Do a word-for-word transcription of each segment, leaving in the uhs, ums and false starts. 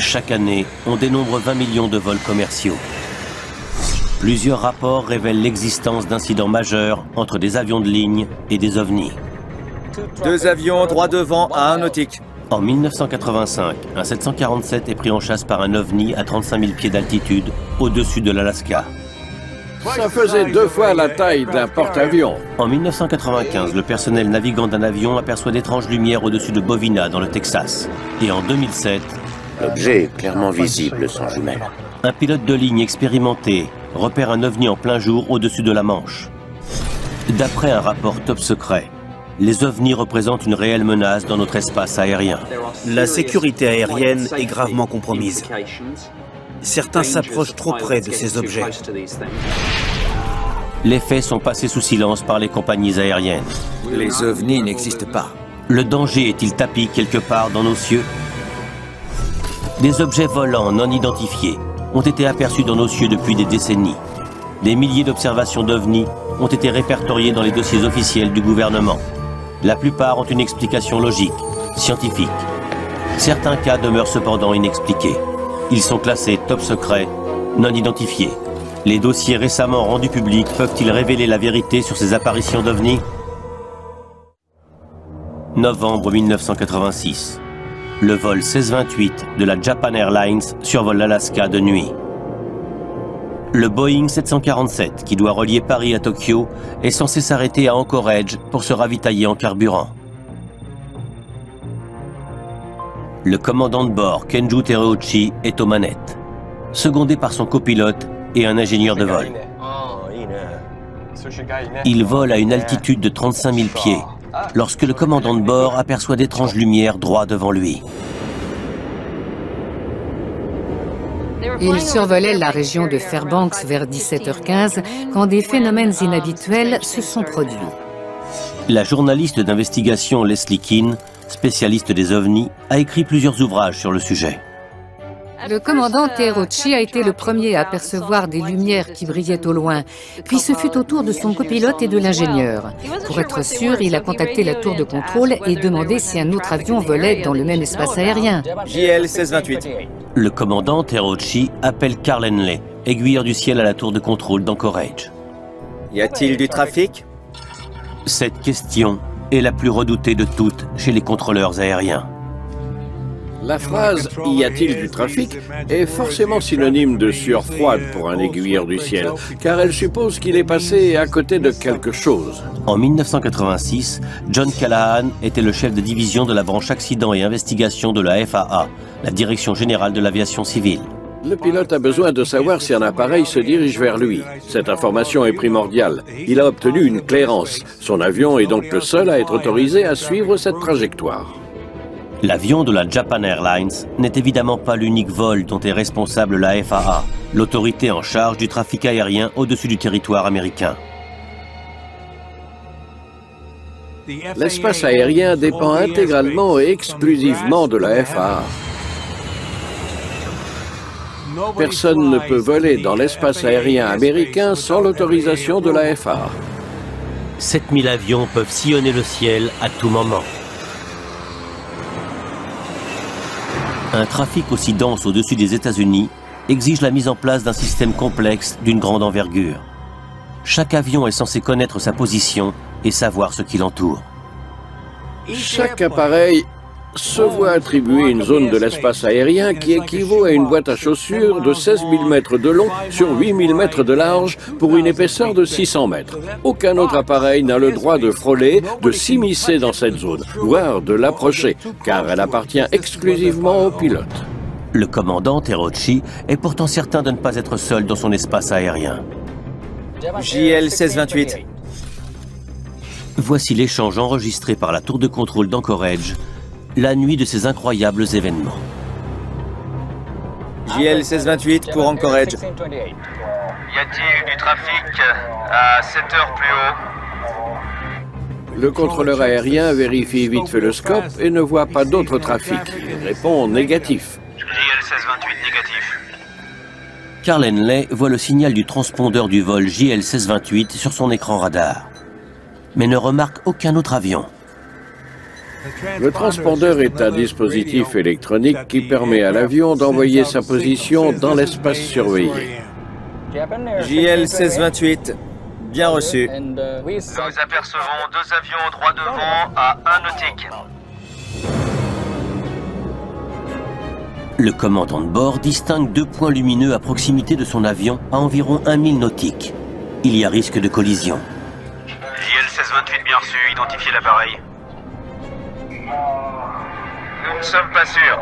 Chaque année, on dénombre vingt millions de vols commerciaux. Plusieurs rapports révèlent l'existence d'incidents majeurs entre des avions de ligne et des ovnis. Deux avions droit devant à un nautique. En mille neuf cent quatre-vingt-cinq, un sept cent quarante-sept est pris en chasse par un ovni à trente-cinq mille pieds d'altitude au-dessus de l'Alaska. Ça faisait deux fois la taille d'un porte-avions. En mille neuf cent quatre-vingt-quinze, le personnel navigant d'un avion aperçoit d'étranges lumières au-dessus de Bovina, dans le Texas. Et en deux mille sept, l'objet est clairement visible sans jumelles. Un pilote de ligne expérimenté repère un ovni en plein jour au-dessus de la Manche. D'après un rapport top secret, les ovnis représentent une réelle menace dans notre espace aérien. La sécurité aérienne est gravement compromise. Certains s'approchent trop près de ces objets. Les faits sont passés sous silence par les compagnies aériennes. Les ovnis n'existent pas. Le danger est-il tapi quelque part dans nos cieux? Des objets volants non identifiés ont été aperçus dans nos cieux depuis des décennies. Des milliers d'observations d'ovnis ont été répertoriées dans les dossiers officiels du gouvernement. La plupart ont une explication logique, scientifique. Certains cas demeurent cependant inexpliqués. Ils sont classés top secret, non identifiés. Les dossiers récemment rendus publics peuvent-ils révéler la vérité sur ces apparitions d'ovnis? Novembre mille neuf cent quatre-vingt-six. Le vol seize vingt-huit de la Japan Airlines survole l'Alaska de nuit. Le Boeing sept cent quarante-sept, qui doit relier Paris à Tokyo, est censé s'arrêter à Anchorage pour se ravitailler en carburant. Le commandant de bord, Kenju Terauchi, est aux manettes, secondé par son copilote et un ingénieur de vol. Il vole à une altitude de trente-cinq mille pieds, lorsque le commandant de bord aperçoit d'étranges lumières droit devant lui. Il survolait la région de Fairbanks vers dix-sept heures quinze quand des phénomènes inhabituels se sont produits. La journaliste d'investigation Leslie Keane, spécialiste des ovnis, a écrit plusieurs ouvrages sur le sujet. Le commandant Terauchi a été le premier à apercevoir des lumières qui brillaient au loin, puis ce fut au tour de son copilote et de l'ingénieur. Pour être sûr, il a contacté la tour de contrôle et demandé si un autre avion volait dans le même espace aérien. J L seize vingt-huit. Le commandant Terauchi appelle Carl Henley, aiguilleur du ciel à la tour de contrôle d'Anchorage. Y a-t-il du trafic? Cette question est la plus redoutée de toutes chez les contrôleurs aériens. La phrase « y a-t-il du trafic ?» est forcément synonyme de sueur froide pour un aiguilleur du ciel, car elle suppose qu'il est passé à côté de quelque chose. En mille neuf cent quatre-vingt-six, John Callahan était le chef de division de la branche accident et investigation de la F A A, la Direction générale de l'aviation civile. Le pilote a besoin de savoir si un appareil se dirige vers lui. Cette information est primordiale. Il a obtenu une clairance. Son avion est donc le seul à être autorisé à suivre cette trajectoire. L'avion de la Japan Airlines n'est évidemment pas l'unique vol dont est responsable la F A A, l'autorité en charge du trafic aérien au-dessus du territoire américain. L'espace aérien dépend intégralement et exclusivement de la F A A. Personne ne peut voler dans l'espace aérien américain sans l'autorisation de la F A A. sept mille avions peuvent sillonner le ciel à tout moment. Un trafic aussi dense au-dessus des États-Unis exige la mise en place d'un système complexe d'une grande envergure. Chaque avion est censé connaître sa position et savoir ce qui l'entoure. Chaque appareil se voit attribuer une zone de l'espace aérien qui équivaut à une boîte à chaussures de seize mille mètres de long sur huit mille mètres de large pour une épaisseur de six cents mètres. Aucun autre appareil n'a le droit de frôler, de s'immiscer dans cette zone, voire de l'approcher, car elle appartient exclusivement au pilote. Le commandant Terauchi est pourtant certain de ne pas être seul dans son espace aérien. J L seize vingt-huit. Voici l'échange enregistré par la tour de contrôle d'Anchorage la nuit de ces incroyables événements. J L seize vingt-huit pour Anchorage. Y a-t-il du trafic à sept heures plus haut? Le contrôleur aérien vérifie vite fait le scope et ne voit pas d'autre trafic. Il répond négatif. J L seize vingt-huit négatif. Carl Henley voit le signal du transpondeur du vol J L seize vingt-huit sur son écran radar, mais ne remarque aucun autre avion. Le transpondeur est un dispositif électronique qui permet à l'avion d'envoyer sa position dans l'espace surveillé. J L seize vingt-huit, bien reçu. Nous apercevons deux avions droit devant à un nautique. Le commandant de bord distingue deux points lumineux à proximité de son avion à environ un mille nautiques. Il y a risque de collision. J L seize vingt-huit, bien reçu. Identifiez l'appareil. Nous ne sommes pas sûrs.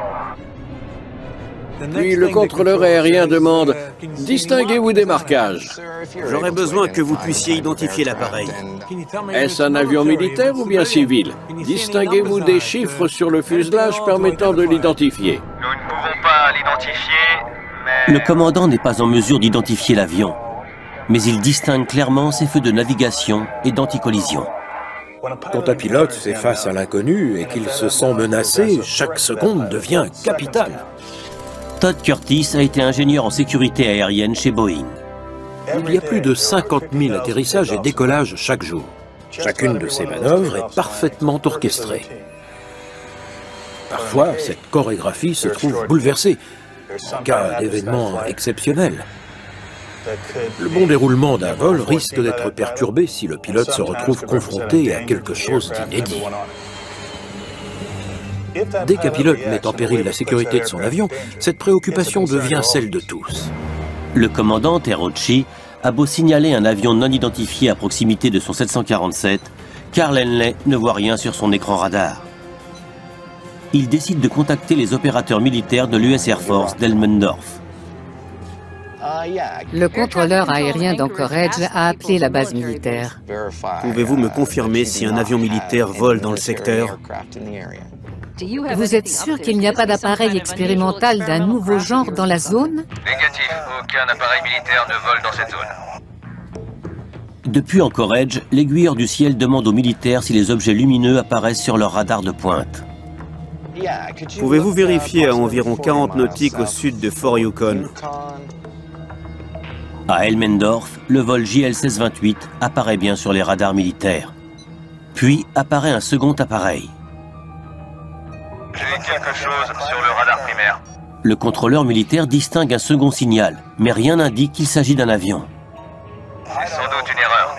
Puis le contrôleur aérien demande « Distinguez-vous des marquages ?» J'aurais besoin que vous puissiez identifier l'appareil. Est-ce un avion militaire ou bien civil? Distinguez-vous des chiffres sur le fuselage permettant de l'identifier? Nous ne pouvons pas l'identifier, mais... Le commandant n'est pas en mesure d'identifier l'avion, mais il distingue clairement ses feux de navigation et d'anticollision. Quand un pilote fait face à l'inconnu et qu'il se sent menacé, chaque seconde devient capitale. Todd Curtis a été ingénieur en sécurité aérienne chez Boeing. Il y a plus de cinquante mille atterrissages et décollages chaque jour. Chacune de ces manœuvres est parfaitement orchestrée. Parfois, cette chorégraphie se trouve bouleversée, en cas d'événements exceptionnels. Le bon déroulement d'un vol risque d'être perturbé si le pilote se retrouve confronté à quelque chose d'inédit. Dès qu'un pilote met en péril la sécurité de son avion, cette préoccupation devient celle de tous. Le commandant Terauchi a beau signaler un avion non identifié à proximité de son sept cent quarante-sept, Carl Henley ne voit rien sur son écran radar. Il décide de contacter les opérateurs militaires de l'U S Air Force d'Elmendorf. Le contrôleur aérien d'Anchorage a appelé la base militaire. Pouvez-vous me confirmer si un avion militaire vole dans le secteur? Vous êtes sûr qu'il n'y a pas d'appareil expérimental d'un nouveau genre dans la zone? Négatif. Aucun appareil militaire ne vole dans cette zone. Depuis Anchorage, l'aiguilleur du ciel demande aux militaires si les objets lumineux apparaissent sur leur radar de pointe. Pouvez-vous vérifier à environ quarante nautiques au sud de Fort Yukon? À Elmendorf, le vol J L seize vingt-huit apparaît bien sur les radars militaires. Puis apparaît un second appareil. J'ai quelque chose sur le radar primaire. Le contrôleur militaire distingue un second signal, mais rien n'indique qu'il s'agit d'un avion. C'est sans doute une erreur.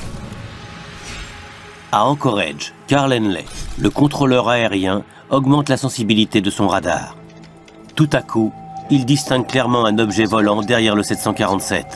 À Anchorage, Carl Henley, le contrôleur aérien, augmente la sensibilité de son radar. Tout à coup, il distingue clairement un objet volant derrière le sept cent quarante-sept.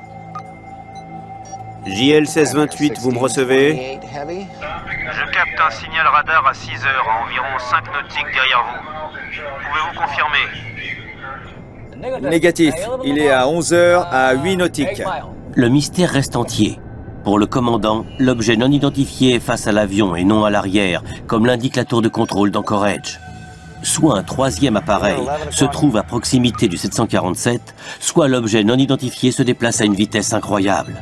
J L seize vingt-huit, vous me recevez? Je capte un signal radar à six heures, à environ cinq nautiques derrière vous. Pouvez-vous confirmer? Négatif, il est à onze heures à huit nautiques. Le mystère reste entier. Pour le commandant, l'objet non identifié est face à l'avion et non à l'arrière, comme l'indique la tour de contrôle d'Anchorage. Soit un troisième appareil se trouve à proximité du sept cent quarante-sept, soit l'objet non identifié se déplace à une vitesse incroyable.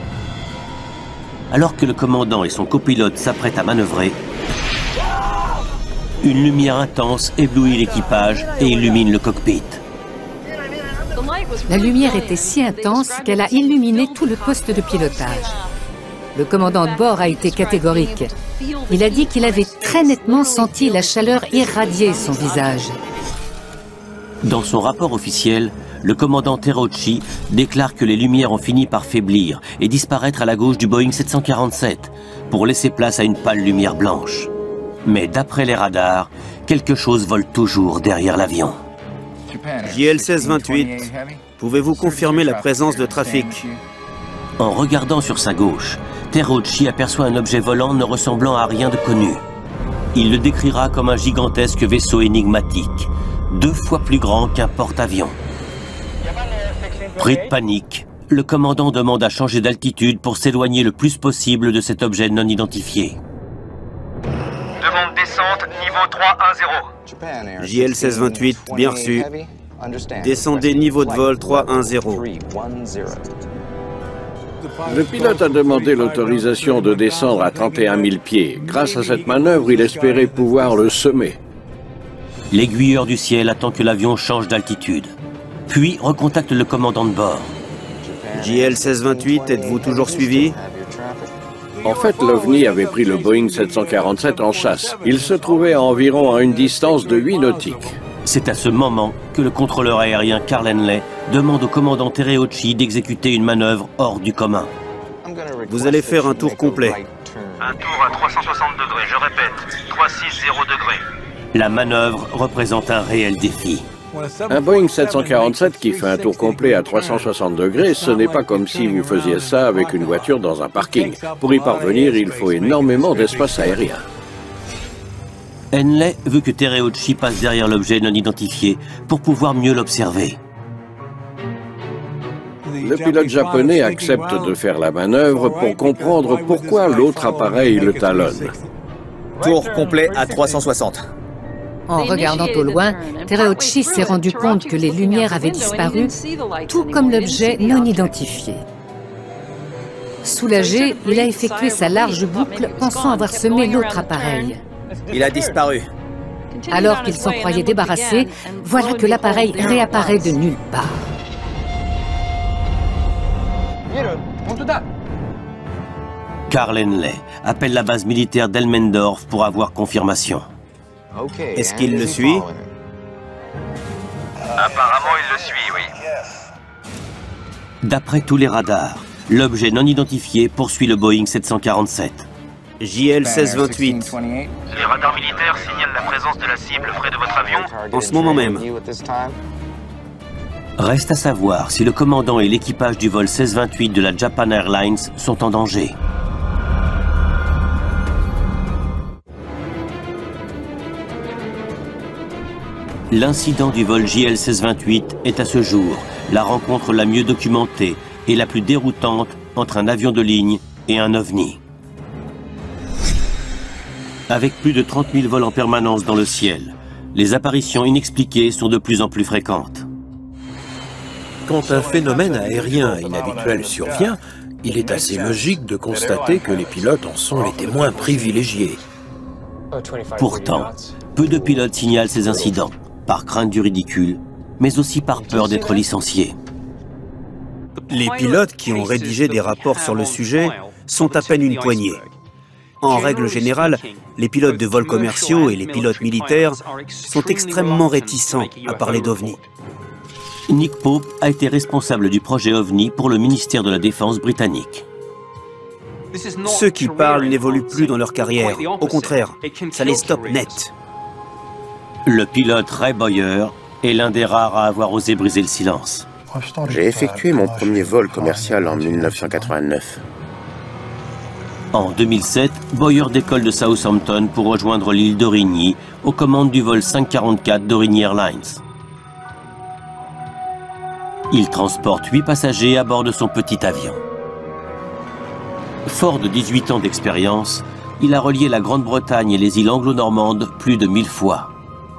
Alors que le commandant et son copilote s'apprêtent à manœuvrer, une lumière intense éblouit l'équipage et illumine le cockpit. La lumière était si intense qu'elle a illuminé tout le poste de pilotage. Le commandant de bord a été catégorique. Il a dit qu'il avait très nettement senti la chaleur irradier son visage. Dans son rapport officiel, le commandant Terauchi déclare que les lumières ont fini par faiblir et disparaître à la gauche du Boeing sept cent quarante-sept pour laisser place à une pâle lumière blanche. Mais d'après les radars, quelque chose vole toujours derrière l'avion. J L seize vingt-huit, pouvez-vous confirmer la présence de trafic? En regardant sur sa gauche, Terauchi aperçoit un objet volant ne ressemblant à rien de connu. Il le décrira comme un gigantesque vaisseau énigmatique, deux fois plus grand qu'un porte-avions. Pris de panique, le commandant demande à changer d'altitude pour s'éloigner le plus possible de cet objet non identifié. Demande descente, niveau trois un zéro. J L seize vingt-huit, bien reçu. Descendez niveau de vol trois un zéro. Le pilote a demandé l'autorisation de descendre à trente et un mille pieds. Grâce à cette manœuvre, il espérait pouvoir le semer. L'aiguilleur du ciel attend que l'avion change d'altitude, puis recontacte le commandant de bord. J L seize vingt-huit, êtes-vous toujours suivi? En fait, l'OVNI avait pris le Boeing sept cent quarante-sept en chasse. Il se trouvait à environ à une distance de huit nautiques. C'est à ce moment que le contrôleur aérien Carl Henley demande au commandant Tereuchi d'exécuter une manœuvre hors du commun. Vous allez faire un tour complet. Un tour à trois cent soixante degrés, je répète, trois cent soixante degrés. La manœuvre représente un réel défi. Un Boeing sept cent quarante-sept qui fait un tour complet à trois cent soixante degrés, ce n'est pas comme si vous faisiez ça avec une voiture dans un parking. Pour y parvenir, il faut énormément d'espace aérien. Henley veut que Tereuchi passe derrière l'objet non identifié pour pouvoir mieux l'observer. Le pilote japonais accepte de faire la manœuvre pour comprendre pourquoi l'autre appareil le talonne. Tour complet à trois cent soixante. En regardant au loin, Tereuchi s'est rendu compte que les lumières avaient disparu, tout comme l'objet non identifié. Soulagé, il a effectué sa large boucle, pensant avoir semé l'autre appareil. Il a disparu. Alors qu'il s'en croyait débarrassé, voilà que l'appareil réapparaît de nulle part. Carl Henley appelle la base militaire d'Elmendorf pour avoir confirmation. Est-ce qu'il le suit? Apparemment, il le suit, oui. D'après tous les radars, l'objet non identifié poursuit le Boeing sept cent quarante-sept. J L seize vingt-huit. Les radars militaires signalent la présence de la cible près de votre avion. En ce moment même. Reste à savoir si le commandant et l'équipage du vol seize vingt-huit de la Japan Airlines sont en danger. L'incident du vol J L seize vingt-huit est à ce jour la rencontre la mieux documentée et la plus déroutante entre un avion de ligne et un OVNI. Avec plus de trente mille vols en permanence dans le ciel, les apparitions inexpliquées sont de plus en plus fréquentes. Quand un phénomène aérien inhabituel survient, il est assez logique de constater que les pilotes en sont les témoins privilégiés. Pourtant, peu de pilotes signalent ces incidents, par crainte du ridicule, mais aussi par peur d'être licenciés. Les pilotes qui ont rédigé des rapports sur le sujet sont à peine une poignée. En règle générale, les pilotes de vols commerciaux et les pilotes militaires sont extrêmement réticents à parler d'OVNI. Nick Pope a été responsable du projet OVNI pour le ministère de la Défense britannique. Ceux qui parlent n'évoluent plus dans leur carrière. Au contraire, ça les stoppe net. Le pilote Ray Boyer est l'un des rares à avoir osé briser le silence. J'ai effectué mon premier vol commercial en mille neuf cent quatre-vingt-neuf. En deux mille sept, Boyer décolle de Southampton pour rejoindre l'île d'Origny aux commandes du vol cinq quarante-quatre d'Origny Airlines. Il transporte huit passagers à bord de son petit avion. Fort de dix-huit ans d'expérience, il a relié la Grande-Bretagne et les îles anglo-normandes plus de mille fois.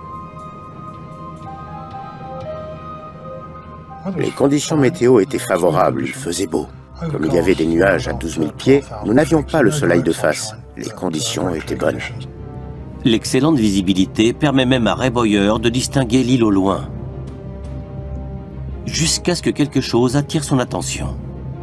Les conditions météo étaient favorables, il faisait beau. Comme il y avait des nuages à douze mille pieds, nous n'avions pas le soleil de face. Les conditions étaient bonnes. L'excellente visibilité permet même à Ray Boyer de distinguer l'île au loin. Jusqu'à ce que quelque chose attire son attention.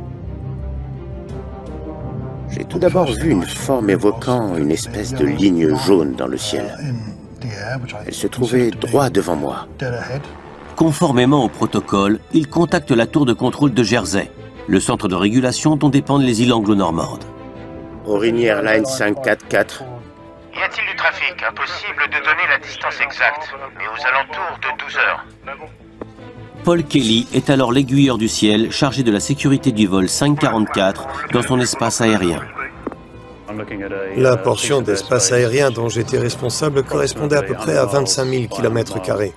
J'ai tout d'abord vu une forme évoquant une espèce de ligne jaune dans le ciel. Elle se trouvait droit devant moi. Conformément au protocole, il contacte la tour de contrôle de Jersey, le centre de régulation dont dépendent les îles anglo-normandes. Origny Airlines cinq quarante-quatre. Y a-t-il du trafic? Impossible de donner la distance exacte, mais aux alentours de douze heures. Paul Kelly est alors l'aiguilleur du ciel chargé de la sécurité du vol cinq quarante-quatre dans son espace aérien. La portion d'espace aérien dont j'étais responsable correspondait à peu près à vingt-cinq mille kilomètres carrés.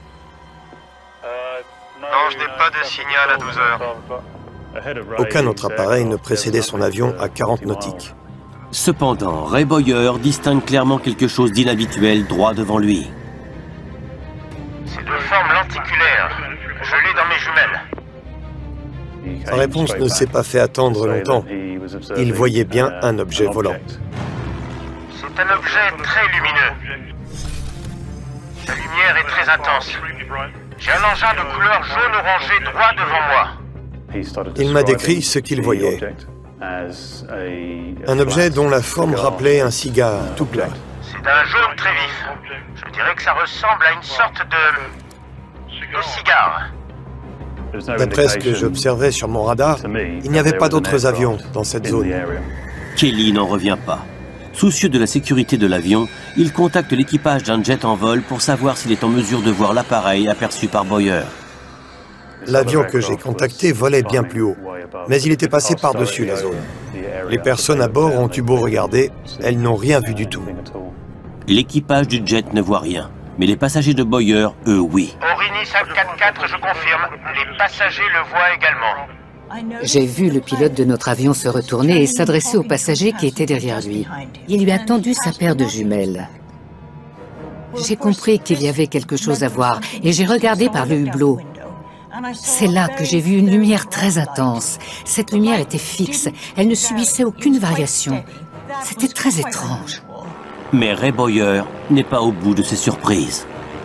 Non, je n'ai pas de signal à douze heures. Aucun autre appareil ne précédait son avion à quarante nautiques. Cependant, Ray Boyer distingue clairement quelque chose d'inhabituel droit devant lui. C'est de forme lenticulaire. Je l'ai dans mes jumelles. Sa réponse ne s'est pas fait attendre longtemps. Il voyait bien un objet volant. C'est un objet très lumineux. La lumière est très intense. J'ai un engin de couleur jaune orangé droit devant moi. Il m'a décrit ce qu'il voyait. Un objet dont la forme rappelait un cigare, tout plat. C'est d'un jaune très vif. Je dirais que ça ressemble à une sorte de... de cigare. D'après ce que j'observais sur mon radar, il n'y avait pas d'autres avions dans cette zone. Kelly n'en revient pas. Soucieux de la sécurité de l'avion, il contacte l'équipage d'un jet en vol pour savoir s'il est en mesure de voir l'appareil aperçu par Boyer. L'avion que j'ai contacté volait bien plus haut, mais il était passé par-dessus la zone. Les personnes à bord ont eu beau regarder, elles n'ont rien vu du tout. L'équipage du jet ne voit rien, mais les passagers de Boyer, eux, oui. Aurigny cinq quatre quatre, je confirme. Les passagers le voient également. J'ai vu le pilote de notre avion se retourner et s'adresser au passager qui était derrière lui. Il lui a tendu sa paire de jumelles. J'ai compris qu'il y avait quelque chose à voir et j'ai regardé par le hublot. C'est là que j'ai vu une lumière très intense. Cette lumière était fixe, elle ne subissait aucune variation. C'était très étrange. Mais Ray Boyer n'est pas au bout de ses surprises.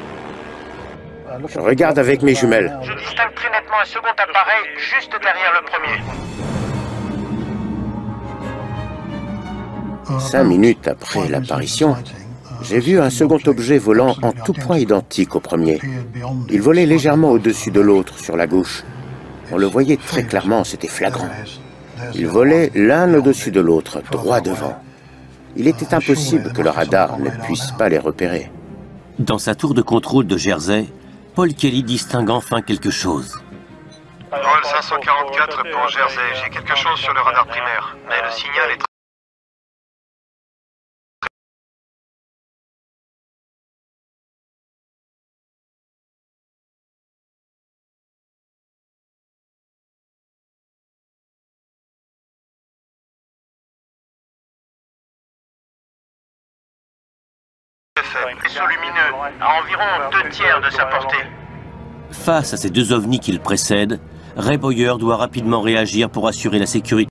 Je regarde avec mes jumelles. Je distingue très nettement un second appareil juste derrière le premier. Cinq minutes après l'apparition, j'ai vu un second objet volant en tout point identique au premier. Il volait légèrement au-dessus de l'autre, sur la gauche. On le voyait très clairement, c'était flagrant. Ils volaient l'un au-dessus de l'autre, droit devant. Il était impossible que le radar ne puisse pas les repérer. Dans sa tour de contrôle de Jersey, Paul Kelly distingue enfin quelque chose. Vol cinq cent quarante-quatre pour Jersey, j'ai quelque chose sur le radar primaire, mais le signal est très... Faisceau lumineux, à environ deux tiers de sa portée. Face à ces deux ovnis qu'il précède, Ray Boyer doit rapidement réagir pour assurer la sécurité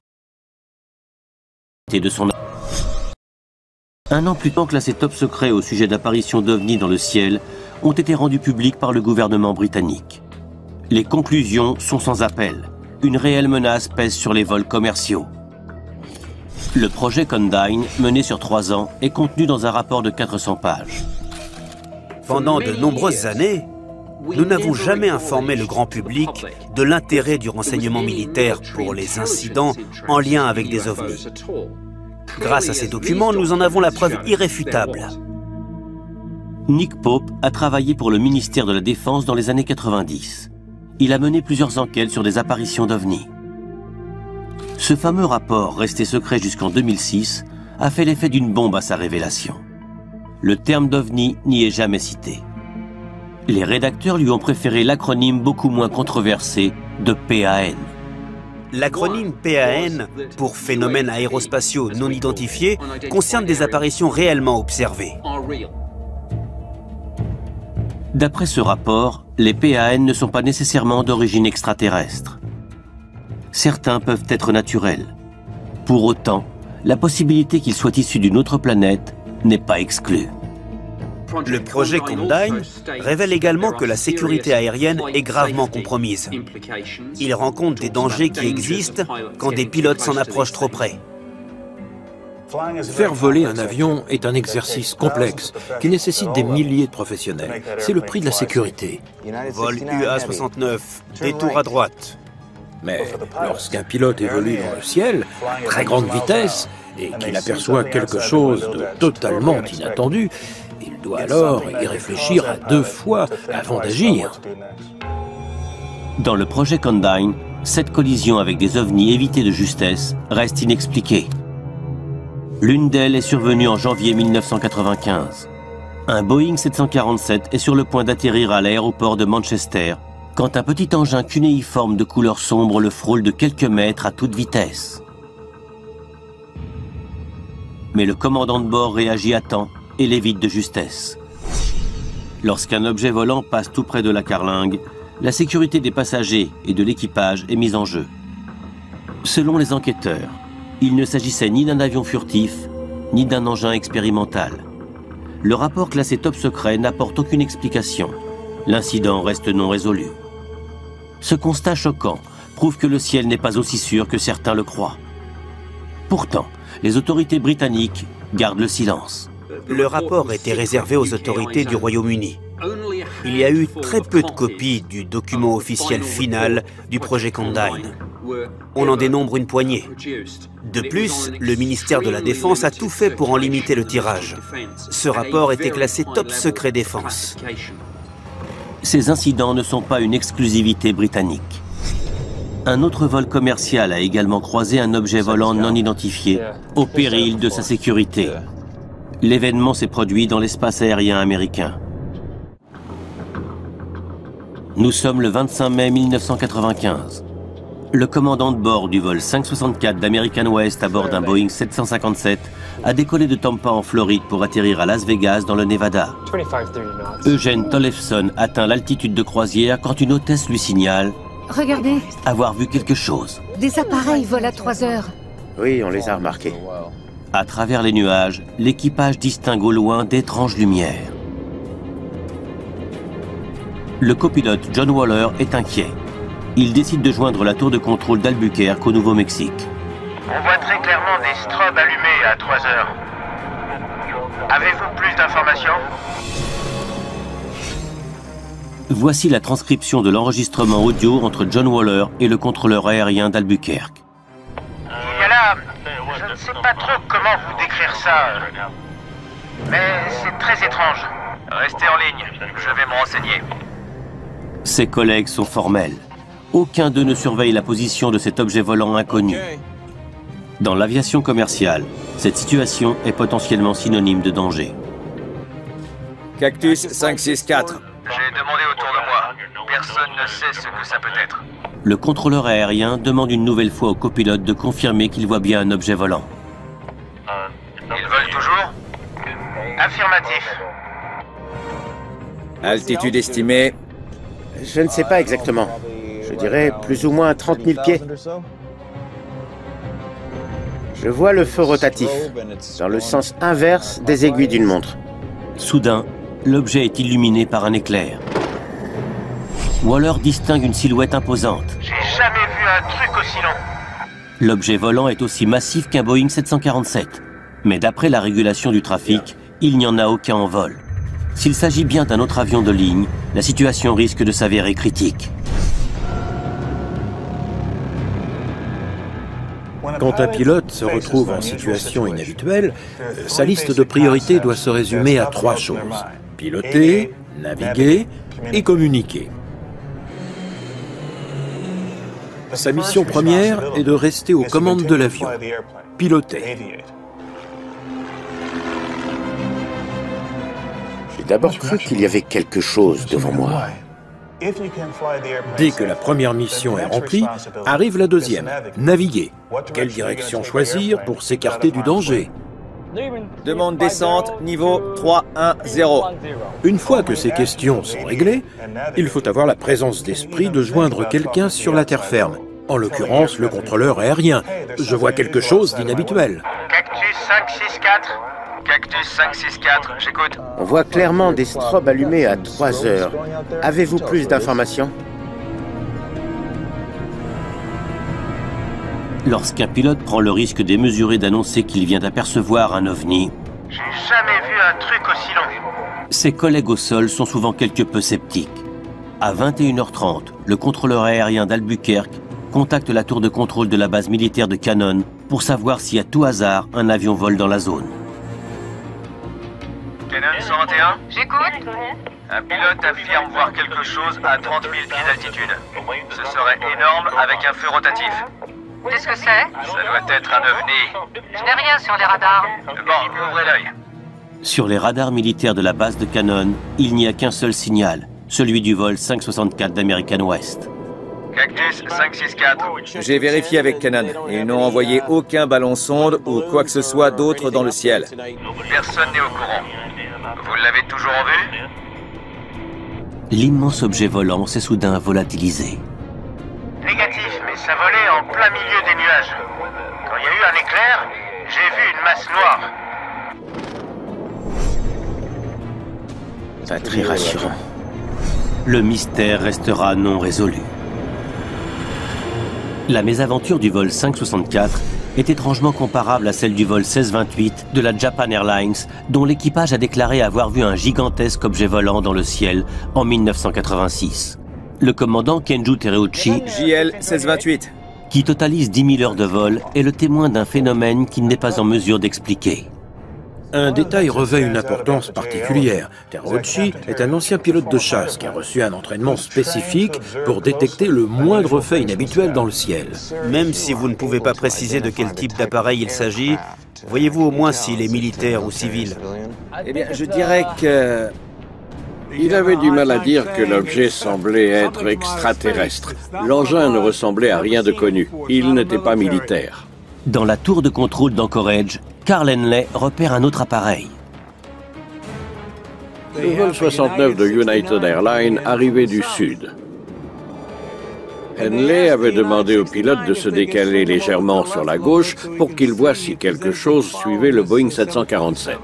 de son... Un an plus tard, classés top secret au sujet d'apparitions d'ovnis dans le ciel ont été rendus publics par le gouvernement britannique. Les conclusions sont sans appel. Une réelle menace pèse sur les vols commerciaux. Le projet Condign, mené sur trois ans, est contenu dans un rapport de quatre cents pages. Pendant de nombreuses années, nous n'avons jamais informé le grand public de l'intérêt du renseignement militaire pour les incidents en lien avec des ovnis. Grâce à ces documents, nous en avons la preuve irréfutable. Nick Pope a travaillé pour le ministère de la Défense dans les années quatre-vingt-dix. Il a mené plusieurs enquêtes sur des apparitions d'ovnis. Ce fameux rapport, resté secret jusqu'en deux mille six, a fait l'effet d'une bombe à sa révélation. Le terme d'ovni n'y est jamais cité. Les rédacteurs lui ont préféré l'acronyme beaucoup moins controversé de P A N. L'acronyme P A N, pour phénomènes aérospatiaux non identifiés, concerne des apparitions réellement observées. D'après ce rapport, les P A N ne sont pas nécessairement d'origine extraterrestre. Certains peuvent être naturels. Pour autant, la possibilité qu'ils soient issus d'une autre planète n'est pas exclue. Le projet Condign révèle également que la sécurité aérienne est gravement compromise. Il rend compte des dangers qui existent quand des pilotes s'en approchent trop près. Faire voler un avion est un exercice complexe qui nécessite des milliers de professionnels. C'est le prix de la sécurité. Vol U A soixante-neuf, détour à droite. Mais lorsqu'un pilote évolue dans le ciel, à très grande vitesse, et qu'il aperçoit quelque chose de totalement inattendu, il doit alors y réfléchir à deux fois avant d'agir. Dans le projet Condign, cette collision avec des ovnis évitée de justesse reste inexpliquée. L'une d'elles est survenue en janvier mille neuf cent quatre-vingt-quinze. Un Boeing sept cent quarante-sept est sur le point d'atterrir à l'aéroport de Manchester quand un petit engin cunéiforme de couleur sombre le frôle de quelques mètres à toute vitesse. Mais le commandant de bord réagit à temps et l'évite de justesse. Lorsqu'un objet volant passe tout près de la carlingue, la sécurité des passagers et de l'équipage est mise en jeu. Selon les enquêteurs, il ne s'agissait ni d'un avion furtif, ni d'un engin expérimental. Le rapport classé top secret n'apporte aucune explication. L'incident reste non résolu. Ce constat choquant prouve que le ciel n'est pas aussi sûr que certains le croient. Pourtant, les autorités britanniques gardent le silence. Le rapport était réservé aux autorités du Royaume-Uni. Il y a eu très peu de copies du document officiel final du projet Condign. On en dénombre une poignée. De plus, le ministère de la Défense a tout fait pour en limiter le tirage. Ce rapport était classé top secret défense. Ces incidents ne sont pas une exclusivité britannique. Un autre vol commercial a également croisé un objet volant non identifié, au péril de sa sécurité. L'événement s'est produit dans l'espace aérien américain. Nous sommes le vingt-cinq mai mille neuf cent quatre-vingt-quinze. Le commandant de bord du vol cinq cent soixante-quatre d'American West à bord d'un Boeing sept cent cinquante-sept a décollé de Tampa en Floride pour atterrir à Las Vegas dans le Nevada. Eugene Tollefson atteint l'altitude de croisière quand une hôtesse lui signale Regardez, avoir vu quelque chose. des appareils volent à trois heures. Oui, on les a remarqués. À travers les nuages, l'équipage distingue au loin d'étranges lumières. Le copilote John Waller est inquiet. Il décide de joindre la tour de contrôle d'Albuquerque au Nouveau-Mexique. On voit très clairement des strobes allumés à trois heures. Avez-vous plus d'informations? Voici la transcription de l'enregistrement audio entre John Waller et le contrôleur aérien d'Albuquerque. Il y a là... Je ne sais pas trop comment vous décrire ça. Mais c'est très étrange. Restez en ligne, je vais me renseigner. Ses collègues sont formels. Aucun d'eux ne surveille la position de cet objet volant inconnu. Dans l'aviation commerciale, cette situation est potentiellement synonyme de danger. Cactus cinq six quatre. J'ai demandé autour de moi. Personne ne sait ce que ça peut être. Le contrôleur aérien demande une nouvelle fois au copilote de confirmer qu'il voit bien un objet volant. Ils volent toujours? Affirmatif. Altitude estimée. Je ne sais pas exactement. Je dirais plus ou moins trente mille pieds. Je vois le feu rotatif, dans le sens inverse des aiguilles d'une montre. Soudain, l'objet est illuminé par un éclair. Waller distingue une silhouette imposante. J'ai jamais vu un truc aussi long. L'objet volant est aussi massif qu'un Boeing sept cent quarante-sept. Mais d'après la régulation du trafic, il n'y en a aucun en vol. S'il s'agit bien d'un autre avion de ligne, la situation risque de s'avérer critique. Quand un pilote se retrouve en situation inhabituelle, sa liste de priorités doit se résumer à trois choses. Piloter, naviguer et communiquer. Sa mission première est de rester aux commandes de l'avion, piloter. J'ai d'abord cru qu'il y avait quelque chose devant moi. Dès que la première mission est remplie, arrive la deuxième, naviguer. Quelle direction choisir pour s'écarter du danger? Demande descente, niveau trois un zéro. Une fois que ces questions sont réglées, il faut avoir la présence d'esprit de joindre quelqu'un sur la terre ferme. En l'occurrence, le contrôleur aérien. Je vois quelque chose d'inhabituel. Cactus cinq six quatre. Cactus cinq six quatre, j'écoute. On voit clairement des strobes allumés à trois heures. Avez-vous plus d'informations? Lorsqu'un pilote prend le risque démesuré d'annoncer qu'il vient d'apercevoir un ovni, J'ai jamais vu un truc aussi long. ses collègues au sol sont souvent quelque peu sceptiques. À vingt et une heures trente, le contrôleur aérien d'Albuquerque contacte la tour de contrôle de la base militaire de Cannon pour savoir si à tout hasard un avion vole dans la zone. Cannon cent vingt et un. J'écoute. Un pilote affirme voir quelque chose à trente mille pieds d'altitude. Ce serait énorme avec un feu rotatif. Qu'est-ce que c'est? Ça doit être un ovni. Je n'ai rien sur les radars. Bon, ouvrez l'œil. Sur les radars militaires de la base de Cannon, il n'y a qu'un seul signal, celui du vol cinq cent soixante-quatre d'American West. Cactus cinq six quatre. J'ai vérifié avec Cannon. Ils n'ont envoyé aucun ballon sonde ou quoi que ce soit d'autre dans le ciel. Personne n'est au courant. Vous l'avez toujours en vue? L'immense objet volant s'est soudain volatilisé. Négatif, mais ça volait en plein milieu des nuages. Quand il y a eu un éclair, j'ai vu une masse noire. Pas très rassurant. Le mystère restera non résolu. La mésaventure du vol cinq cent soixante-quatre est étrangement comparable à celle du vol seize vingt-huit de la Japan Airlines, dont l'équipage a déclaré avoir vu un gigantesque objet volant dans le ciel en mille neuf cent quatre-vingt-six. Le commandant Kenju Tereuchi, J L seize vingt-huit, qui totalise dix mille heures de vol, est le témoin d'un phénomène qu'il n'est pas en mesure d'expliquer. Un détail revêt une importance particulière. Tereuchi est un ancien pilote de chasse qui a reçu un entraînement spécifique pour détecter le moindre fait inhabituel dans le ciel. Même si vous ne pouvez pas préciser de quel type d'appareil il s'agit, voyez-vous au moins s'il est militaire ou civil? Eh bien, je dirais que... Il avait du mal à dire que l'objet semblait être extraterrestre. L'engin ne ressemblait à rien de connu. Il n'était pas militaire. Dans la tour de contrôle d'Anchorage, Carl Henley repère un autre appareil. Le vol soixante-neuf de United Airlines arrivait du sud. Henley avait demandé au pilote de se décaler légèrement sur la gauche pour qu'il voie si quelque chose suivait le Boeing sept cent quarante-sept.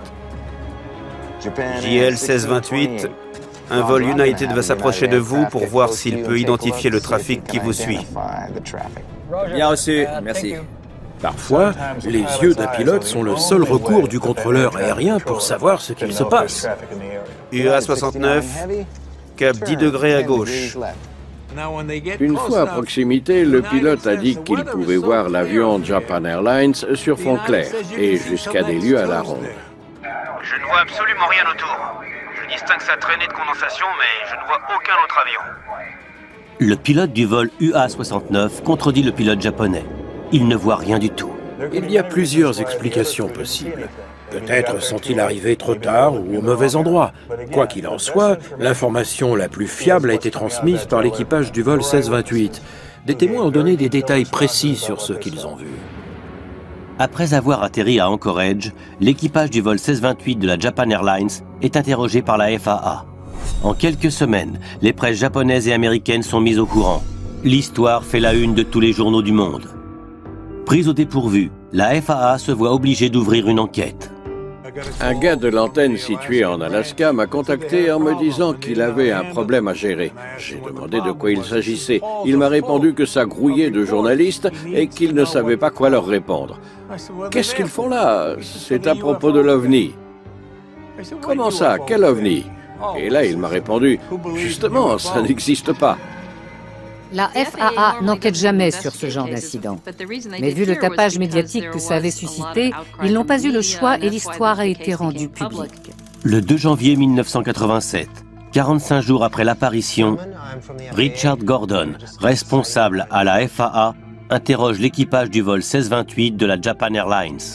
J L seize vingt-huit, un vol United va s'approcher de vous pour voir s'il peut identifier le trafic qui vous suit. Bien reçu, merci. Parfois, les yeux d'un pilote sont le seul recours du contrôleur aérien pour savoir ce qu'il se passe. U A soixante-neuf, cap dix degrés à gauche. Une fois à proximité, le pilote a dit qu'il pouvait voir l'avion Japan Airlines sur fond clair et jusqu'à des lieues à la ronde. Je ne vois absolument rien autour. Je distingue sa traînée de condensation, mais je ne vois aucun autre avion. Le pilote du vol U A soixante-neuf contredit le pilote japonais. Il ne voit rien du tout. Il y a plusieurs explications possibles. Peut-être sont-ils arrivés trop tard ou au mauvais endroit. Quoi qu'il en soit, l'information la plus fiable a été transmise par l'équipage du vol seize vingt-huit. Des témoins ont donné des détails précis sur ce qu'ils ont vu. Après avoir atterri à Anchorage, l'équipage du vol seize vingt-huit de la Japan Airlines est interrogé par la F A A. En quelques semaines, les presses japonaises et américaines sont mises au courant. L'histoire fait la une de tous les journaux du monde. Prise au dépourvu, la F A A se voit obligée d'ouvrir une enquête. Un gars de l'antenne située en Alaska m'a contacté en me disant qu'il avait un problème à gérer. J'ai demandé de quoi il s'agissait. Il m'a répondu que ça grouillait de journalistes et qu'il ne savait pas quoi leur répondre. Qu'est-ce qu'ils font là? C'est à propos de l'OVNI. Comment ça? Quel OVNI? Et là, il m'a répondu, justement, ça n'existe pas. La F A A n'enquête jamais sur ce genre d'incident. Mais vu le tapage médiatique que ça avait suscité, ils n'ont pas eu le choix et l'histoire a été rendue publique. Le deux janvier mille neuf cent quatre-vingt-sept, quarante-cinq jours après l'apparition, Richard Gordon, responsable à la F A A, interroge l'équipage du vol seize vingt-huit de la Japan Airlines.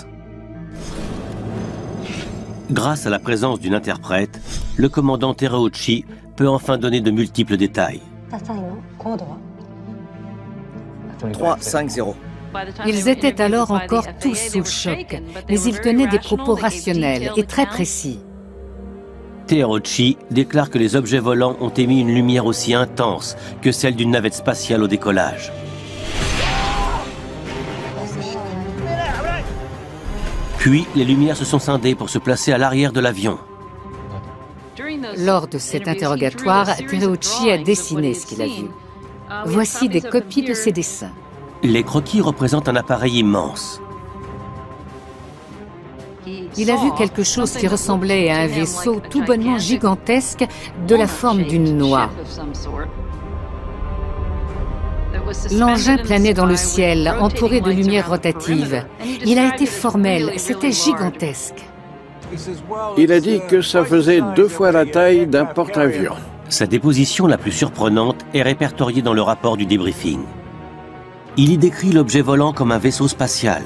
Grâce à la présence d'une interprète, le commandant Tereuchi peut enfin donner de multiples détails. trois cinq zéro. Ils étaient alors encore tous sous le choc, mais ils tenaient des propos rationnels et très précis. Tereuchi déclare que les objets volants ont émis une lumière aussi intense que celle d'une navette spatiale au décollage. Puis, les lumières se sont scindées pour se placer à l'arrière de l'avion. Lors de cet interrogatoire, Tereuchi a dessiné ce qu'il a vu. Voici des copies de ses dessins. Les croquis représentent un appareil immense. Il a vu quelque chose qui ressemblait à un vaisseau tout bonnement gigantesque de la forme d'une noix. L'engin planait dans le ciel, entouré de lumières rotatives. Il a été formel, c'était gigantesque. Il a dit que ça faisait deux fois la taille d'un porte-avions. Sa déposition la plus surprenante est répertoriée dans le rapport du débriefing. Il y décrit l'objet volant comme un vaisseau spatial.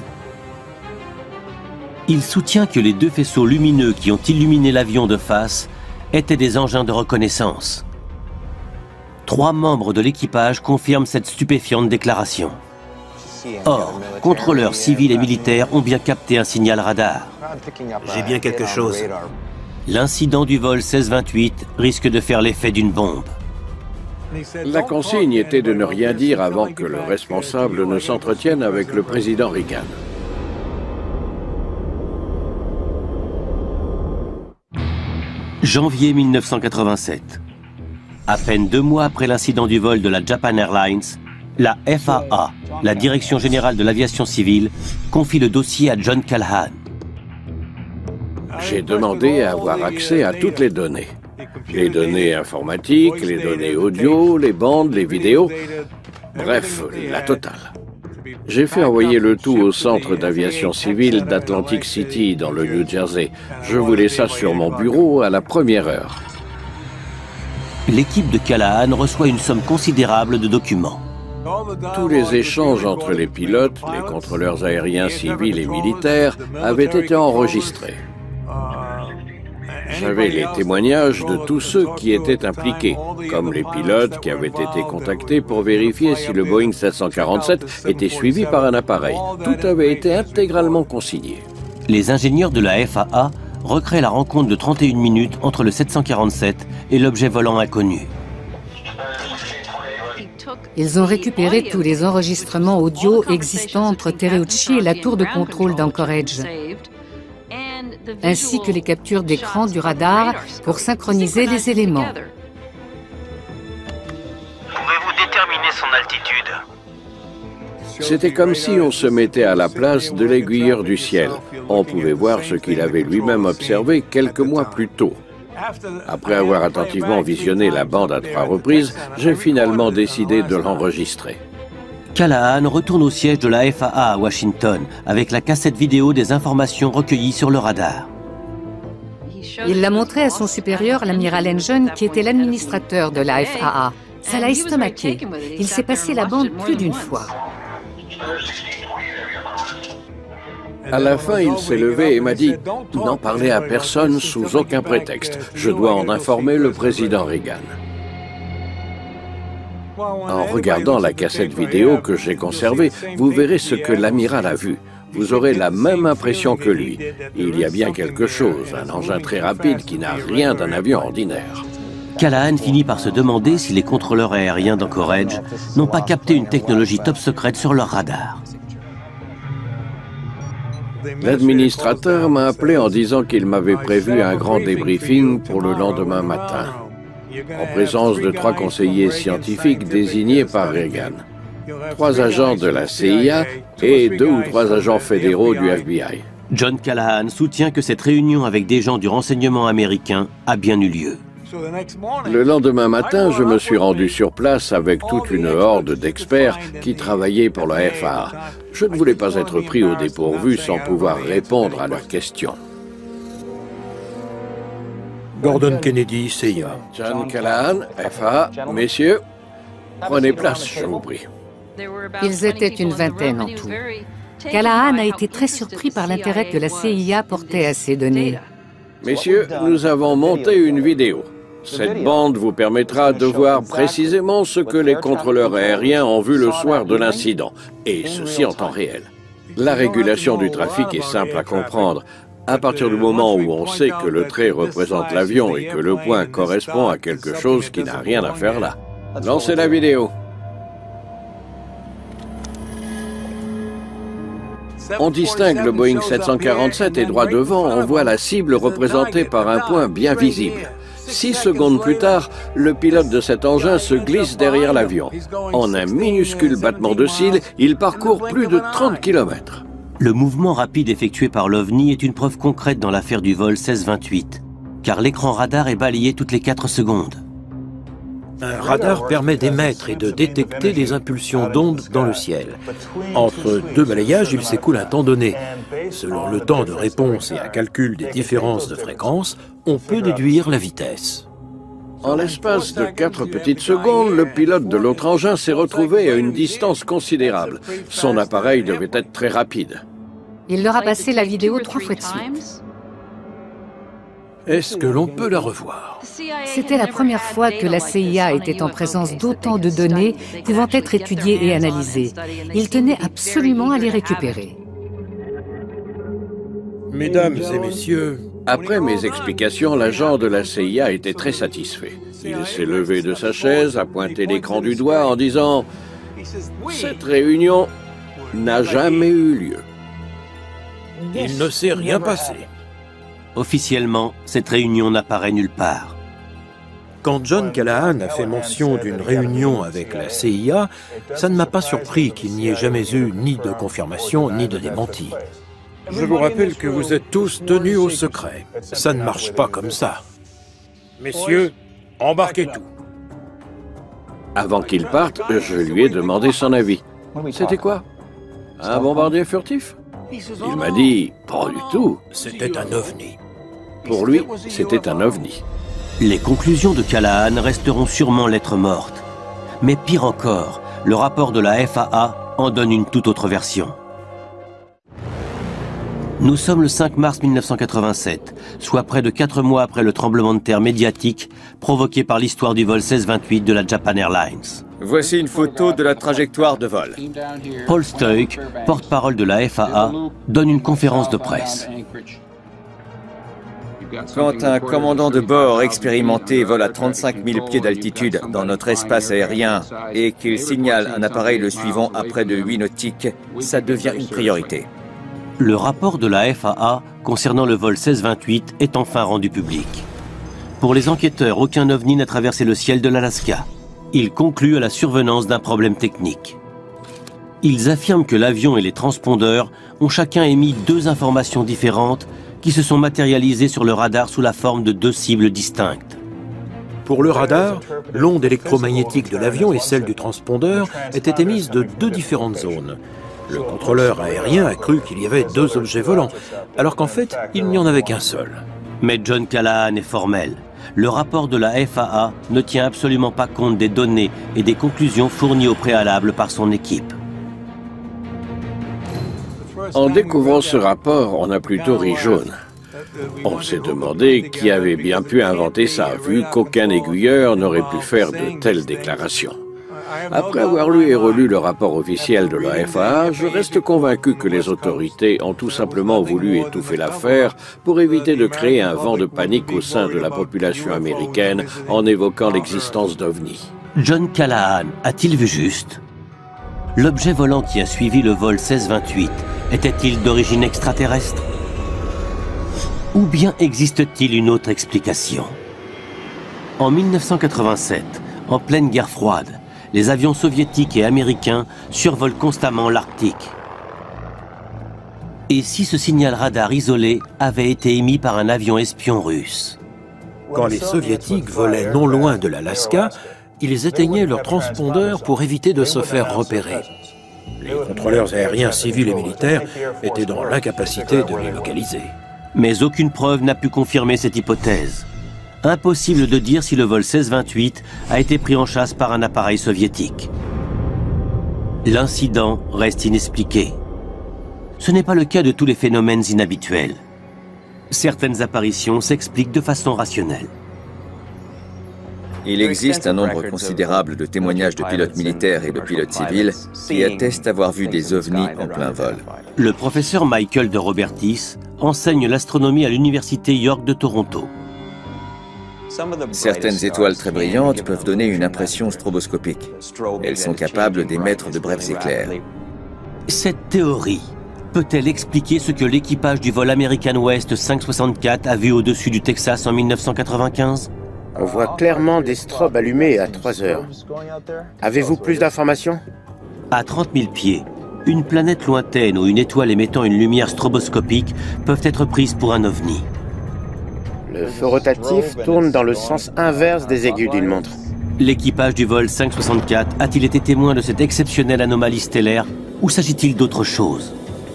Il soutient que les deux faisceaux lumineux qui ont illuminé l'avion de face étaient des engins de reconnaissance. Trois membres de l'équipage confirment cette stupéfiante déclaration. Or, contrôleurs civils et militaires ont bien capté un signal radar. J'ai bien quelque chose. L'incident du vol seize vingt-huit risque de faire l'effet d'une bombe. La consigne était de ne rien dire avant que le responsable ne s'entretienne avec le président Reagan. Janvier mille neuf cent quatre-vingt-sept. À peine deux mois après l'incident du vol de la Japan Airlines, La F A A, la Direction générale de l'aviation civile, confie le dossier à John Callahan. J'ai demandé à avoir accès à toutes les données. Les données informatiques, les données audio, les bandes, les vidéos, bref, la totale. J'ai fait envoyer le tout au centre d'aviation civile d'Atlantic City, dans le New Jersey. Je voulais ça sur mon bureau à la première heure. L'équipe de Callahan reçoit une somme considérable de documents. Tous les échanges entre les pilotes, les contrôleurs aériens civils et militaires avaient été enregistrés. J'avais les témoignages de tous ceux qui étaient impliqués, comme les pilotes qui avaient été contactés pour vérifier si le Boeing sept cent quarante-sept était suivi par un appareil. Tout avait été intégralement consigné. Les ingénieurs de la F A A recréent la rencontre de trente et une minutes entre le sept cent quarante-sept et l'objet volant inconnu. Ils ont récupéré tous les enregistrements audio existants entre Tereuchi et la tour de contrôle d'Anchorage, ainsi que les captures d'écran du radar pour synchroniser les éléments. Pouvez-vous déterminer son altitude? C'était comme si on se mettait à la place de l'aiguilleur du ciel. On pouvait voir ce qu'il avait lui-même observé quelques mois plus tôt. Après avoir attentivement visionné la bande à trois reprises, j'ai finalement décidé de l'enregistrer. Callahan retourne au siège de la F A A à Washington avec la cassette vidéo des informations recueillies sur le radar. Il l'a montré à son supérieur, l'amiral Engine, qui était l'administrateur de la F A A. Ça l'a estomaqué. Il s'est passé la bande plus d'une fois. À la fin, il s'est levé et m'a dit « N'en parlez à personne sous aucun prétexte. Je dois en informer le président Reagan. » En regardant la cassette vidéo que j'ai conservée, vous verrez ce que l'amiral a vu. Vous aurez la même impression que lui. Il y a bien quelque chose, un engin très rapide qui n'a rien d'un avion ordinaire. Callahan finit par se demander si les contrôleurs aériens d'Anchorage n'ont pas capté une technologie top secrète sur leur radar. L'administrateur m'a appelé en disant qu'il m'avait prévu un grand débriefing pour le lendemain matin, en présence de trois conseillers scientifiques désignés par Reagan, trois agents de la C I A et deux ou trois agents fédéraux du F B I. John Callahan soutient que cette réunion avec des gens du renseignement américain a bien eu lieu. Le lendemain matin, je me suis rendu sur place avec toute une horde d'experts qui travaillaient pour la F A A. Je ne voulais pas être pris au dépourvu sans pouvoir répondre à leurs questions. Gordon Kennedy, C I A. John Callahan, F A A, messieurs, prenez place, je vous prie. Ils étaient une vingtaine en tout. Callahan a été très surpris par l'intérêt que la C I A portait à ces données. Messieurs, nous avons monté une vidéo. Cette bande vous permettra de voir précisément ce que les contrôleurs aériens ont vu le soir de l'incident, et ceci en temps réel. La régulation du trafic est simple à comprendre. À partir du moment où on sait que le trait représente l'avion et que le point correspond à quelque chose qui n'a rien à faire là. Lancez la vidéo. On distingue le Boeing sept cent quarante-sept et droit devant, on voit la cible représentée par un point bien visible. Six secondes plus tard, le pilote de cet engin se glisse derrière l'avion. En un minuscule battement de cils, il parcourt plus de trente kilomètres. Le mouvement rapide effectué par l'OVNI est une preuve concrète dans l'affaire du vol seize vingt-huit, car l'écran radar est balayé toutes les quatre secondes. Un radar permet d'émettre et de détecter des impulsions d'ondes dans le ciel. Entre deux balayages, il s'écoule un temps donné. Selon le temps de réponse et un calcul des différences de fréquence, on peut déduire la vitesse. En l'espace de quatre petites secondes, le pilote de l'autre engin s'est retrouvé à une distance considérable. Son appareil devait être très rapide. Il leur a passé la vidéo trois fois de suite. Est-ce que l'on peut la revoir? C'était la première fois que la C I A était en présence d'autant de données pouvant être étudiées et analysées. Ils tenaient absolument à les récupérer. Mesdames et messieurs... Après mes explications, l'agent de la C I A était très satisfait. Il s'est levé de sa chaise, a pointé l'écran du doigt en disant « Cette réunion n'a jamais eu lieu. » Il ne s'est rien passé. Officiellement, cette réunion n'apparaît nulle part. Quand John Callahan a fait mention d'une réunion avec la C I A, ça ne m'a pas surpris qu'il n'y ait jamais eu ni de confirmation ni de démenti. Je vous rappelle que vous êtes tous tenus au secret. Ça ne marche pas comme ça. Messieurs, embarquez tout. Avant qu'il parte, je lui ai demandé son avis. C'était quoi? Un bombardier furtif? Il m'a dit, pas du tout. C'était un ovni. Pour lui, c'était un ovni. Les conclusions de Callahan resteront sûrement lettres mortes. Mais pire encore, le rapport de la F A A en donne une toute autre version. Nous sommes le cinq mars mille neuf cent quatre-vingt-sept, soit près de quatre mois après le tremblement de terre médiatique provoqué par l'histoire du vol seize vingt-huit de la Japan Airlines. Voici une photo de la trajectoire de vol. Paul Stoik, porte-parole de la F A A, donne une conférence de presse. Quand un commandant de bord expérimenté vole à trente-cinq mille pieds d'altitude dans notre espace aérien et qu'il signale un appareil le suivant à près de huit nautiques, ça devient une priorité. Le rapport de la F A A concernant le vol seize vingt-huit est enfin rendu public. Pour les enquêteurs, aucun ovni n'a traversé le ciel de l'Alaska. Ils concluent à la survenance d'un problème technique. Ils affirment que l'avion et les transpondeurs ont chacun émis deux informations différentes qui se sont matérialisées sur le radar sous la forme de deux cibles distinctes. Pour le radar, l'onde électromagnétique de l'avion et celle du transpondeur étaient émises de deux différentes zones. Le contrôleur aérien a cru qu'il y avait deux objets volants, alors qu'en fait, il n'y en avait qu'un seul. Mais John Callahan est formel. Le rapport de la F A A ne tient absolument pas compte des données et des conclusions fournies au préalable par son équipe. En découvrant ce rapport, on a plutôt ri jaune. On s'est demandé qui avait bien pu inventer ça, vu qu'aucun aiguilleur n'aurait pu faire de telles déclarations. Après avoir lu et relu le rapport officiel de la F A A, je reste convaincu que les autorités ont tout simplement voulu étouffer l'affaire pour éviter de créer un vent de panique au sein de la population américaine en évoquant l'existence d'ovnis. John Callahan a-t-il vu juste? L'objet volant qui a suivi le vol seize vingt-huit était-il d'origine extraterrestre? Ou bien existe-t-il une autre explication? En mille neuf cent quatre-vingt-sept, en pleine guerre froide, les avions soviétiques et américains survolent constamment l'Arctique. Et si ce signal radar isolé avait été émis par un avion espion russe? Quand les soviétiques volaient non loin de l'Alaska, ils éteignaient leurs transpondeurs pour éviter de se faire repérer. Les contrôleurs aériens civils et militaires étaient dans l'incapacité de les localiser. Mais aucune preuve n'a pu confirmer cette hypothèse. Impossible de dire si le vol seize vingt-huit a été pris en chasse par un appareil soviétique. L'incident reste inexpliqué. Ce n'est pas le cas de tous les phénomènes inhabituels. Certaines apparitions s'expliquent de façon rationnelle. Il existe un nombre considérable de témoignages de pilotes militaires et de pilotes civils qui attestent avoir vu des ovnis en plein vol. Le professeur Michael de Robertis enseigne l'astronomie à l'université York de Toronto. Certaines étoiles très brillantes peuvent donner une impression stroboscopique. Elles sont capables d'émettre de brefs éclairs. Cette théorie peut-elle expliquer ce que l'équipage du vol American West cinq soixante-quatre a vu au-dessus du Texas en mille neuf cent quatre-vingt-quinze? On voit clairement des strobes allumés à trois heures. Avez-vous plus d'informations? À trente mille pieds, une planète lointaine ou une étoile émettant une lumière stroboscopique peuvent être prises pour un ovni. Le feu rotatif tourne dans le sens inverse des aiguilles d'une montre. L'équipage du vol cinq soixante-quatre a-t-il été témoin de cette exceptionnelle anomalie stellaire ou s'agit-il d'autre chose?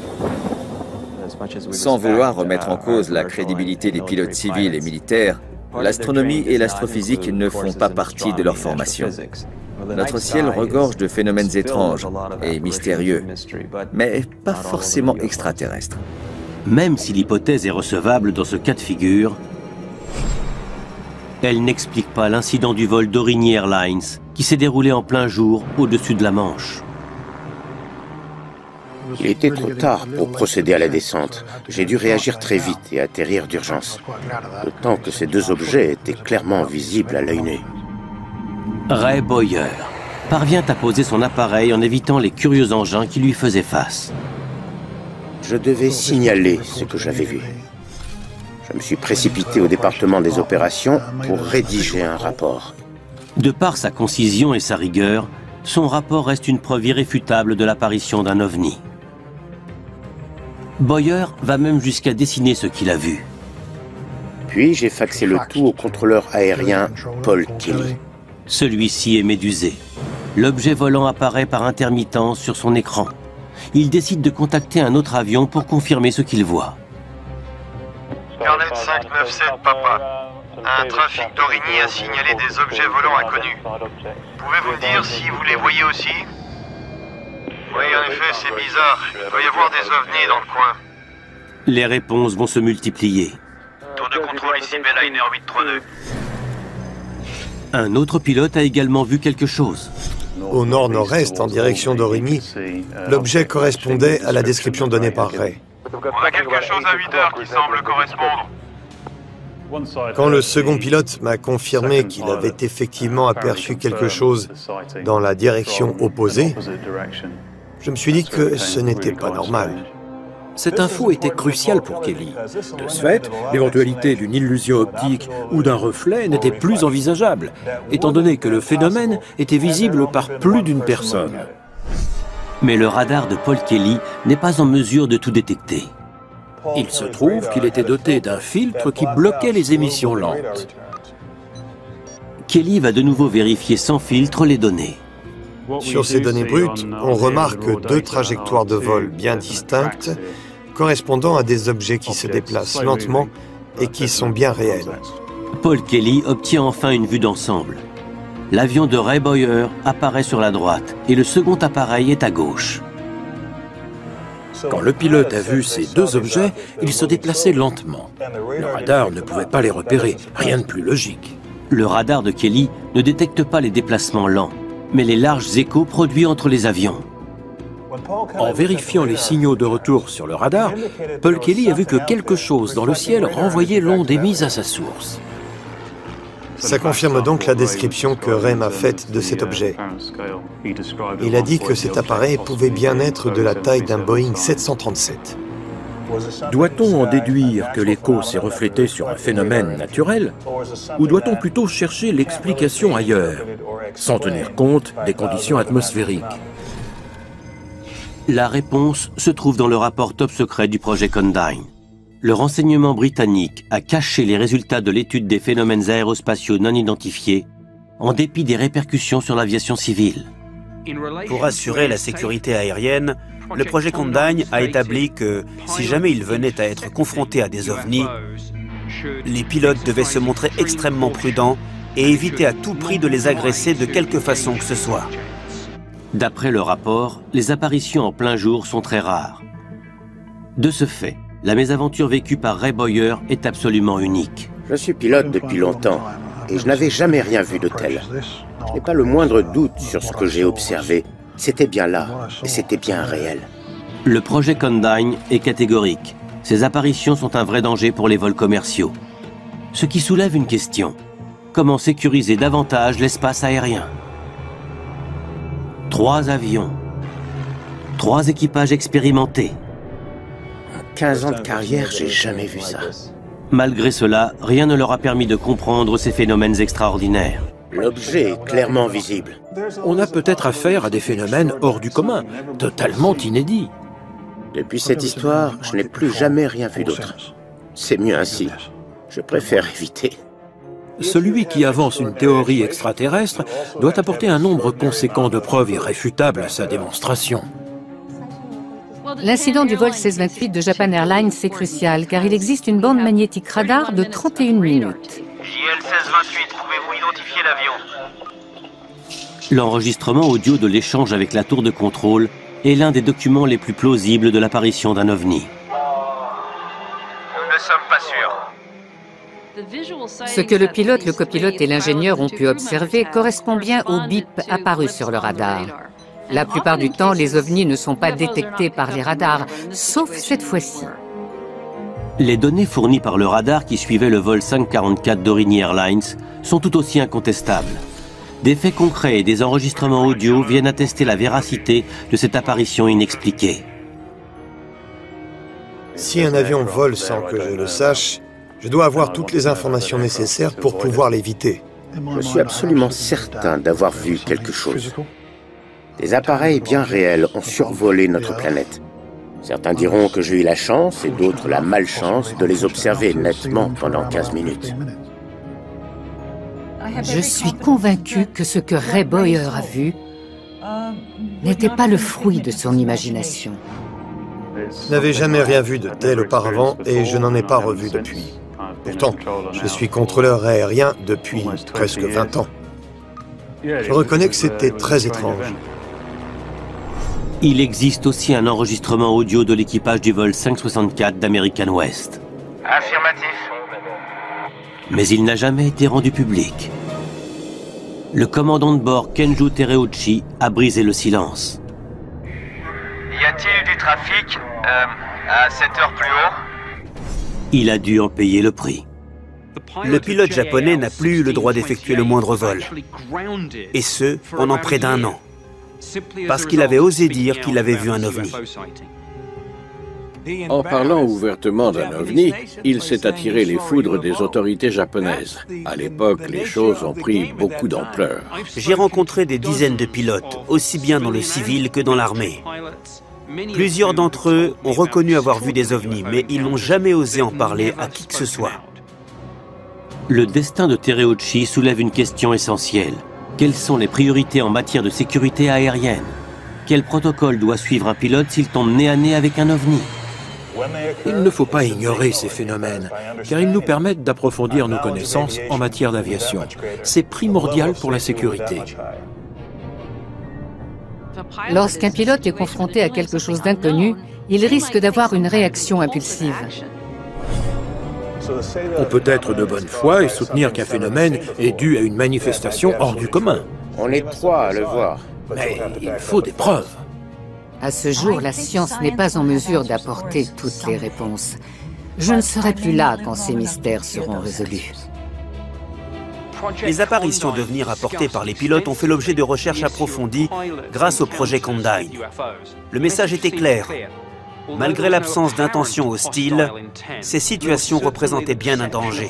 Sans vouloir remettre en cause la crédibilité des pilotes civils et militaires, l'astronomie et l'astrophysique ne font pas partie de leur formation. Notre ciel regorge de phénomènes étranges et mystérieux, mais pas forcément extraterrestres. Même si l'hypothèse est recevable dans ce cas de figure, elle n'explique pas l'incident du vol d'Aurigny Airlines qui s'est déroulé en plein jour au-dessus de la Manche. Il était trop tard pour procéder à la descente. J'ai dû réagir très vite et atterrir d'urgence. D'autant que ces deux objets étaient clairement visibles à l'œil nu. Ray Boyer parvient à poser son appareil en évitant les curieux engins qui lui faisaient face. Je devais signaler ce que j'avais vu. Je me suis précipité au département des opérations pour rédiger un rapport. De par sa concision et sa rigueur, son rapport reste une preuve irréfutable de l'apparition d'un ovni. Boyer va même jusqu'à dessiner ce qu'il a vu. Puis j'ai faxé le tout au contrôleur aérien Paul Kelly. Celui-ci est médusé. L'objet volant apparaît par intermittence sur son écran. Il décide de contacter un autre avion pour confirmer ce qu'il voit. Garnet cinq neuf sept, papa. Un trafic d'Origny a signalé des objets volants inconnus. Pouvez-vous me dire si vous les voyez aussi? Oui, en effet, c'est bizarre. Il doit y avoir des ovnis dans le coin. Les réponses vont se multiplier. Tour de contrôle ici, Belliner huit trois deux. Un autre pilote a également vu quelque chose. Au nord-nord-est, en direction d'Origny, l'objet correspondait à la description donnée par Ray. On a quelque chose à huit heures qui semble correspondre. Quand le second pilote m'a confirmé qu'il avait effectivement aperçu quelque chose dans la direction opposée, je me suis dit que ce n'était pas normal. Cette info était cruciale pour Kelly. De ce fait, l'éventualité d'une illusion optique ou d'un reflet n'était plus envisageable, étant donné que le phénomène était visible par plus d'une personne. Mais le radar de Paul Kelly n'est pas en mesure de tout détecter. Il se trouve qu'il était doté d'un filtre qui bloquait les émissions lentes. Kelly va de nouveau vérifier sans filtre les données. Sur ces données brutes, on remarque deux trajectoires de vol bien distinctes, correspondant à des objets qui se déplacent lentement et qui sont bien réels. Paul Kelly obtient enfin une vue d'ensemble. L'avion de Ray Boyer apparaît sur la droite et le second appareil est à gauche. Quand le pilote a vu ces deux objets, ils se déplaçaient lentement. Le radar ne pouvait pas les repérer, rien de plus logique. Le radar de Kelly ne détecte pas les déplacements lents, mais les larges échos produits entre les avions. En vérifiant les signaux de retour sur le radar, Paul Kelly a vu que quelque chose dans le ciel renvoyait l'onde émise à sa source. Ça confirme donc la description que Ray m'a faite de cet objet. Il a dit que cet appareil pouvait bien être de la taille d'un Boeing sept cent trente-sept. Doit-on en déduire que l'écho s'est reflété sur un phénomène naturel, ou doit-on plutôt chercher l'explication ailleurs, sans tenir compte des conditions atmosphériques? La réponse se trouve dans le rapport top secret du projet Condign. Le renseignement britannique a caché les résultats de l'étude des phénomènes aérospatiaux non identifiés, en dépit des répercussions sur l'aviation civile. Pour assurer la sécurité aérienne, le projet Condign a établi que, si jamais il venait à être confronté à des ovnis, les pilotes devaient se montrer extrêmement prudents et éviter à tout prix de les agresser de quelque façon que ce soit. D'après le rapport, les apparitions en plein jour sont très rares. De ce fait, la mésaventure vécue par Ray Boyer est absolument unique. Je suis pilote depuis longtemps et je n'avais jamais rien vu de tel. Je n'ai pas le moindre doute sur ce que j'ai observé. C'était bien là et c'était bien réel. Le projet Condign est catégorique. Ces apparitions sont un vrai danger pour les vols commerciaux. Ce qui soulève une question. Comment sécuriser davantage l'espace aérien? Trois avions. Trois équipages expérimentés. En quinze ans de carrière, j'ai jamais vu ça. Malgré cela, rien ne leur a permis de comprendre ces phénomènes extraordinaires. L'objet est clairement visible. On a peut-être affaire à des phénomènes hors du commun, totalement inédits. Depuis cette histoire, je n'ai plus jamais rien vu d'autre. C'est mieux ainsi. Je préfère éviter. Celui qui avance une théorie extraterrestre doit apporter un nombre conséquent de preuves irréfutables à sa démonstration. L'incident du vol seize vingt-huit de Japan Airlines est crucial car il existe une bande magnétique radar de trente et une minutes. J L seize vingt-huit, pouvez-vous identifier l'avion? L'enregistrement audio de l'échange avec la tour de contrôle est l'un des documents les plus plausibles de l'apparition d'un ovni. Nous ne sommes pas sûrs. Ce que le pilote, le copilote et l'ingénieur ont pu observer correspond bien au bip apparu sur le radar. La plupart du temps, les ovnis ne sont pas détectés par les radars, sauf cette fois-ci. Les données fournies par le radar qui suivait le vol cinq quarante-quatre d'Origny Airlines sont tout aussi incontestables. Des faits concrets et des enregistrements audio viennent attester la véracité de cette apparition inexpliquée. Si un avion vole sans que je le sache, Je dois avoir toutes les informations nécessaires pour pouvoir l'éviter. Je suis absolument certain d'avoir vu quelque chose. Des appareils bien réels ont survolé notre planète. Certains diront que j'ai eu la chance et d'autres la malchance de les observer nettement pendant quinze minutes. Je suis convaincu que ce que Ray Boyer a vu n'était pas le fruit de son imagination. Je n'avais jamais rien vu de tel auparavant et je n'en ai pas revu depuis. Pourtant, je suis contrôleur aérien depuis presque vingt ans. Je reconnais que c'était très étrange. Il existe aussi un enregistrement audio de l'équipage du vol cinq soixante-quatre d'American West. Affirmatif. Mais il n'a jamais été rendu public. Le commandant de bord, Kenju Tereuchi, a brisé le silence. Y a-t-il eu du trafic euh, à sept heures plus haut? Il a dû en payer le prix. Le pilote japonais n'a plus eu le droit d'effectuer le moindre vol. Et ce, pendant près d'un an. Parce qu'il avait osé dire qu'il avait vu un ovni. En parlant ouvertement d'un ovni, il s'est attiré les foudres des autorités japonaises. À l'époque, les choses ont pris beaucoup d'ampleur. J'ai rencontré des dizaines de pilotes, aussi bien dans le civil que dans l'armée. Plusieurs d'entre eux ont reconnu avoir vu des ovnis, mais ils n'ont jamais osé en parler à qui que ce soit. Le destin de Tereuchi soulève une question essentielle. Quelles sont les priorités en matière de sécurité aérienne? Quel protocole doit suivre un pilote s'il tombe nez à nez avec un ovni? Il ne faut pas ignorer ces phénomènes, car ils nous permettent d'approfondir nos connaissances en matière d'aviation. C'est primordial pour la sécurité. Lorsqu'un pilote est confronté à quelque chose d'inconnu, il risque d'avoir une réaction impulsive. On peut être de bonne foi et soutenir qu'un phénomène est dû à une manifestation hors du commun. On est trois à le voir. Mais il faut des preuves. À ce jour, la science n'est pas en mesure d'apporter toutes les réponses. Je ne serai plus là quand ces mystères seront résolus. Les apparitions d'ovnis rapportées par les pilotes ont fait l'objet de recherches approfondies grâce au projet Condign. Le message était clair. Malgré l'absence d'intentions hostiles, ces situations représentaient bien un danger.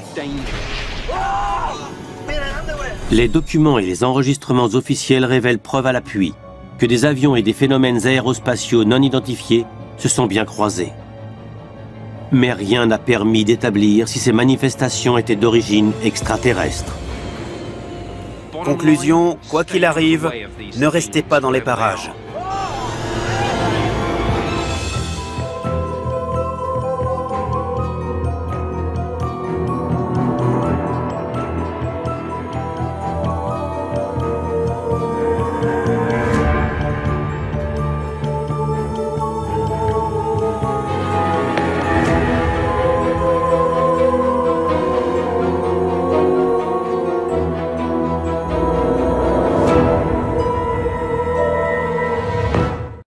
Les documents et les enregistrements officiels révèlent preuve à l'appui que des avions et des phénomènes aérospatiaux non identifiés se sont bien croisés. Mais rien n'a permis d'établir si ces manifestations étaient d'origine extraterrestre. Conclusion, quoi qu'il arrive, ne restez pas dans les parages.